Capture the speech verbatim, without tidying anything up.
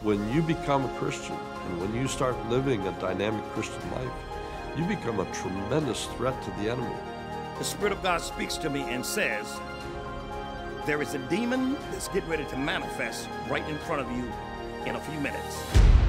When you become a Christian and when you start living a dynamic Christian life, you become a tremendous threat to the enemy. The Spirit of God speaks to me and says, there is a demon that's getting ready to manifest right in front of you in a few minutes.